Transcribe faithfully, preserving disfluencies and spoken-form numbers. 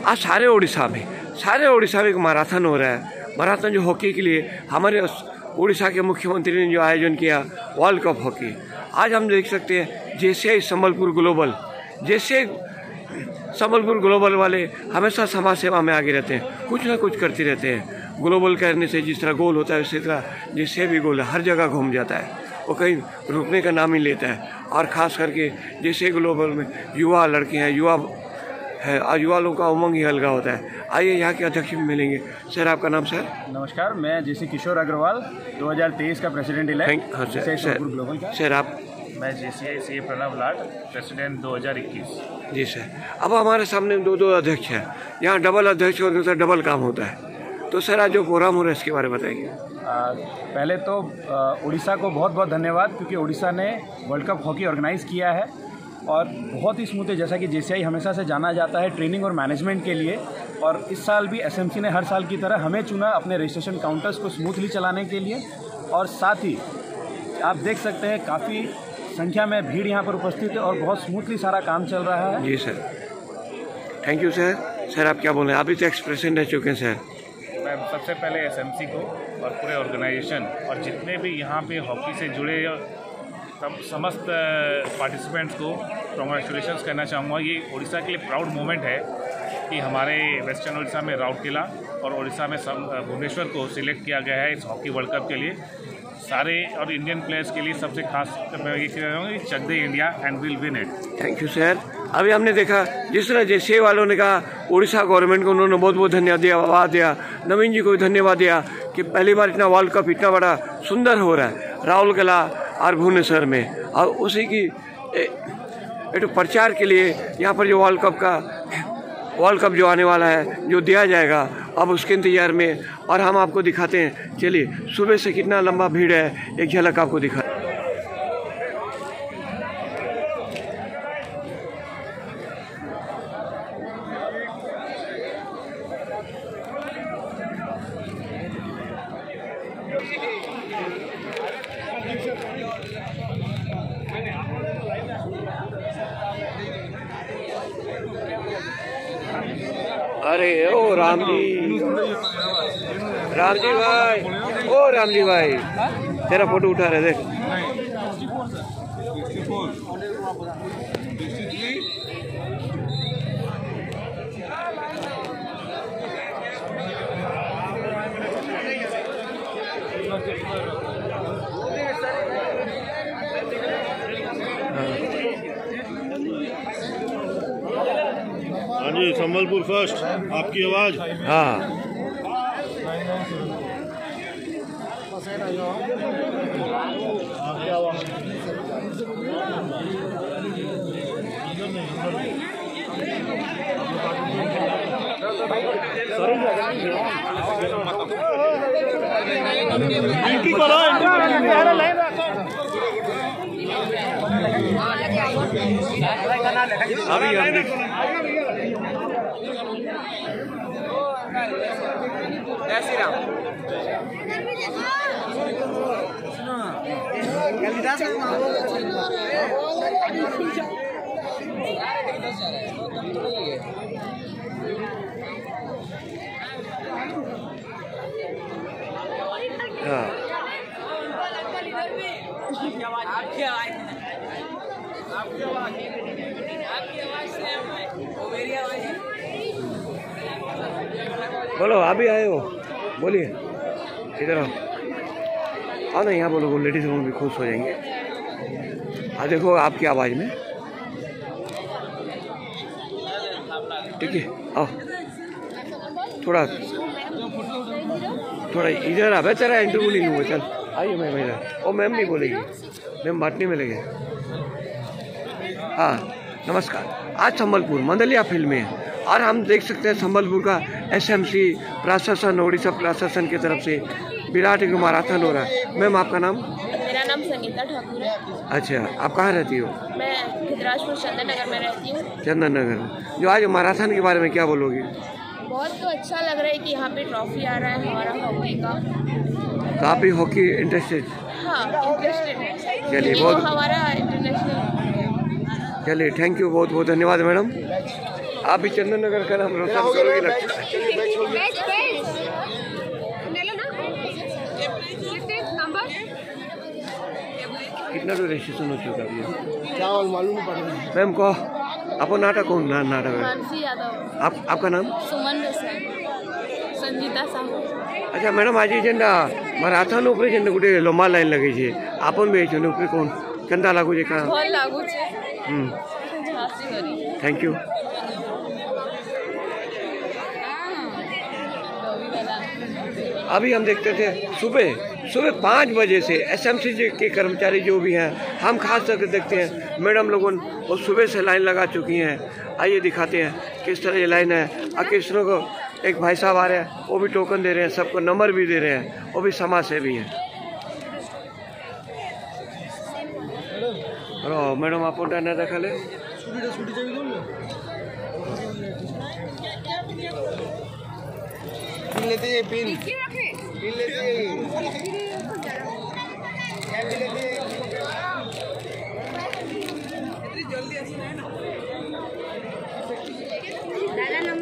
आज सारे उड़ीसा में सारे उड़ीसा में एक मैराथन हो रहा है। मैराथन जो हॉकी के लिए हमारे उड़ीसा के मुख्यमंत्री ने जो आयोजन किया वर्ल्ड कप हॉकी, आज हम देख सकते हैं जैसे संबलपुर ग्लोबल, जैसे संबलपुर ग्लोबल वाले हमेशा समाज सेवा में आगे रहते हैं, कुछ ना कुछ करते रहते हैं। ग्लोबल करने से जिस तरह गोल होता है उसी तरह जैसे भी गोल है हर जगह घूम जाता है, वो कहीं रुकने का नाम ही लेता है। और ख़ास करके जैसे ग्लोबल में युवा लड़के हैं, युवा है, आज युवा लोगों का उमंग ही अलगा होता है। आइए यहाँ के अध्यक्ष भी मिलेंगे। सर आपका नाम? सर नमस्कार, मैं जेसी किशोर अग्रवाल, दो हज़ार तेईस का प्रेसिडेंट इलेक्ट। हाँ सर, सर, ग्लोबल का। सर आप? मैं JCI C Pranav Lat, president दो हज़ार इक्कीस। जी सर। अब हमारे सामने दो दो अध्यक्ष हैं, यहाँ डबल अध्यक्ष होने से डबल काम होता है। तो सर आज जो प्रोग्राम हो रहा है इसके बारे में बताइए। पहले तो उड़ीसा को बहुत बहुत धन्यवाद, क्योंकि उड़ीसा ने वर्ल्ड कप हॉकी ऑर्गेनाइज़ किया है और बहुत ही स्मूथ है। जैसा कि जेसीआई हमेशा से जाना जाता है ट्रेनिंग और मैनेजमेंट के लिए, और इस साल भी एसएमसी ने हर साल की तरह हमें चुना अपने रजिस्ट्रेशन काउंटर्स को स्मूथली चलाने के लिए। और साथ ही आप देख सकते हैं काफ़ी संख्या में भीड़ यहाँ पर उपस्थित है और बहुत स्मूथली सारा काम चल रहा है। जी sir, thank you sir. Sir आप क्या बोल रहे हैं? आप इस एक्सप्रेशन रह चुके हैं सर। मैं सबसे पहले एसएमसी को और पूरे ऑर्गेनाइजेशन और जितने भी यहाँ पे हॉकी से जुड़े तब समस्त पार्टिसिपेंट्स को कॉन्ग्रेचुलेशंस करना चाहूँगा। ये उड़ीसा के लिए प्राउड मोमेंट है कि हमारे वेस्टर्न उड़ीसा में राउरकेला और उड़ीसा में भुवनेश्वर को सिलेक्ट किया गया है इस हॉकी वर्ल्ड कप के लिए। सारे और इंडियन प्लेयर्स के लिए सबसे खास मैं ये कह रहा हूँ, चक दे India and will win it. Thank you sir. अभी हमने देखा जिस तरह जैसे वालों ने कहा उड़ीसा गवर्नमेंट को उन्होंने बहुत बहुत धन्यवाद दिया, नवीन जी को भी धन्यवाद दिया कि पहली बार इतना वर्ल्ड कप इतना बड़ा सुंदर हो रहा है राउरकेला और भुवनेश्वर में। और उसी की एक प्रचार के लिए यहाँ पर जो वर्ल्ड कप का वर्ल्ड कप जो आने वाला है जो दिया जाएगा, अब उसके इंतजार में। और हम आपको दिखाते हैं, चलिए सुबह से कितना लंबा भीड़ है, एक झलक आपको दिखा। अरे ओ राम जी, राम जी भाई, ओ राम जी भाई, तेरा फोटो उठा रहे देख। हाँ जी, संबलपुर फर्स्ट, आपकी आवाज़। हाँ अभी अभी जय श्री राम। आपकी आवाज आपकी आवाज आपकी आवाज से वो मेरी आवाज है। बोलो, अभी आए हो, बोलिए, इधर आओ। आओ ना, यहाँ बोलो, लेडीज लोग भी खुश हो जाएंगे। हाँ देखो आपकी आवाज़ में, ठीक है। आओ थोड़ा थोड़ा इधर आ, तेरा इंटरव्यू नहीं हुआ। चल आइए मैम इधर। ओ मैम नहीं बोलेगी, मैम बांटने में लगे। हाँ नमस्कार। आज संबलपुर मंदलिया फील्ड में है और हम देख सकते हैं संबलपुर का एसएमसी प्रशासन, उड़ीसा प्रशासन की तरफ से विराट एक मैराथन हो रहा है। मैम आपका नाम? मेरा नाम संगीता ठाकुर है। अच्छा, आप कहाँ रहती हो? मैं खिदराजपुर चंदन नगर में रहती हूँ। चंदन नगर। जो आज मैराथन के बारे में क्या बोलोगी? बहुत तो अच्छा लग रहा है कि यहाँ पे ट्रॉफी आ रहा है हमारा हॉकी का। तो आप भी हॉकी इंटरेस्टेड? हाँ इंटरेस्टेड है। चलिए बहुत हमारा इंटरनेशनल। चलिए थैंक यू, बहुत बहुत धन्यवाद मैडम। आप भी चंदन नगर का नाम रोशन करोगे लगता है। कितना तो रजिस्ट्रेशन हो चुका अभी? क्या मालूम नहीं पड़ रहा। मैम को आपको नाटक कौन ना नाटक है? मानसी यादव। आप आपका नाम? सुमन देसाई। संजीता साहू। अच्छा मैडम आज जेंडा मैराथन ऊपर जेंडा गोटे लंबा लाइन लगे छे आपन भी छे ऊपर कौन केंदा लागू जे का? भल लागू छे। हम झांसी करी। Thank you. अभी हम देखते थे सुबह सुबह पाँच बजे से एसएमसी के कर्मचारी जो भी हैं हम खास करके देखते हैं मैडम लोगों वो सुबह से लाइन लगा चुकी हैं। आइए दिखाते हैं किस तरह ये लाइन है। और किस तरह को एक भाई साहब आ रहे हैं वो भी टोकन दे रहे हैं, सबको नंबर भी दे रहे हैं, वो भी समाज सेवी हैं। हेलो मैडम आप ना देखा ले पिन लेते हैं पिन पिन लेते हैं दादा